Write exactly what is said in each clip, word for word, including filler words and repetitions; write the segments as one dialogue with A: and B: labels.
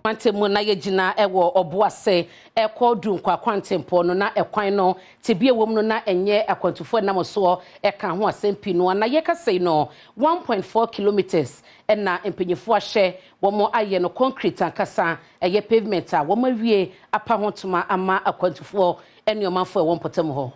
A: Kwantemu na yegyina ewo Obuasi ekọ Dunkwa kwantempo no na ekwan no tebie wom no na enye akwantufo namoso eka ho asempi no na yekasei no one point four kilometers na empenyefo ahye womo aye no concrete akasa eye pavement a womo awie apa hotuma ama akwantufo eniomanfo e wonpotem ho.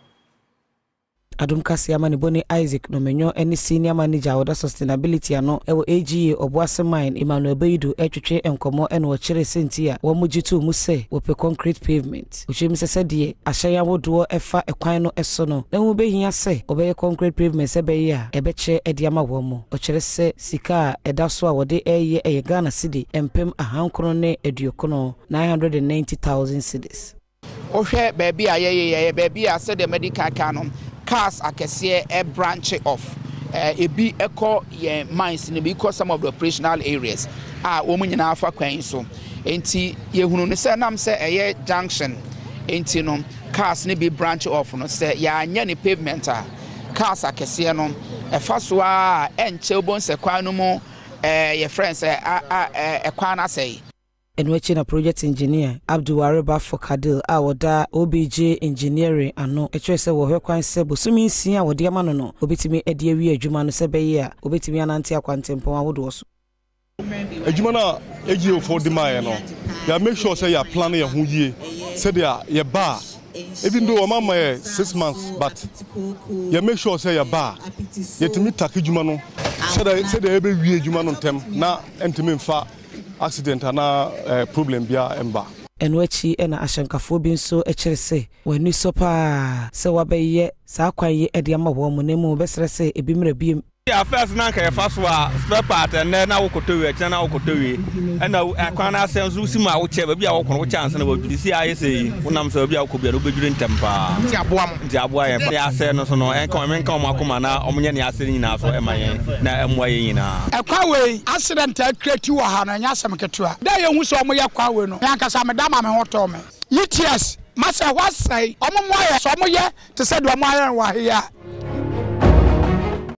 B: Adom Kasee amani boni Isaac no menyo any senior manager oda sustainability ano ewo A G A Obuasi mine Emmanuel Beidu etwetwe enkomo eno wo kire sentia wo mugitu mu se wo pe concrete pavement uchim se sedie ahya wodo efa ekwan no eso no na wo behia se obeye concrete pavement se be ya ebeche ediama wo mo o kire se sika eda so a wode eye eye Ghana cedi empem ahankro ne eduokono nine hundred ninety thousand cedis
C: ohwe baby aye ye baby a se the medical canon cars akese a branch off uh, e bi echo ye mines ni because some of the operational areas ah wo munyina afa kwan so enti ye hunu ne se nam se eye junction enti no cars ni bi branch off no se ya anya ni pavement a cars akese no e fa so a enche obon se kwan no mu eh ye friends eh e kwan na sei
B: Enwechi na project engineer Abdul for Kadil a woda O B J engineering ano etwe se wo hwekwan se bosumi nsia wode ama no no obetimi ade awi adwuma no se beye a obetimi anante akwantempo awodo so
D: adwuma na egi for the mine no ya make sure say ya plan ya ho yie say dia ya ba even though mama eh six months but ya make sure say ya ba yetimi take adwuma no say da say da ebe wi adwuma no ntem na entimi mfa accident na uh, problem bia emba
B: enwechi ena ashankafo bi nso ekire se wani so pa se wabeye sa kwaye ede ama wo mo nemu besere se ebimra biem
E: ya first na nka fa so a spare part na na wokotowe akina na wokotowe ena akwan na asenso si ma wo che ba bia wo kono wo chance na wadwiri si aye sei wonam se bia wo ko bia no bedwiri ntempa
C: ti aboa mo
E: ti aboa ye ya se no so no enka men ka mo akoma na omunye ne ase nyina so emayen na emwa ye nyina
F: ekwa we accident a create wo ha no nya asem ketua da ye hu so mo ye kwa we no yanka sa me da ma me hoto me yes masa wasai omo mo ye so mo ye te se do mo ayen wa he ya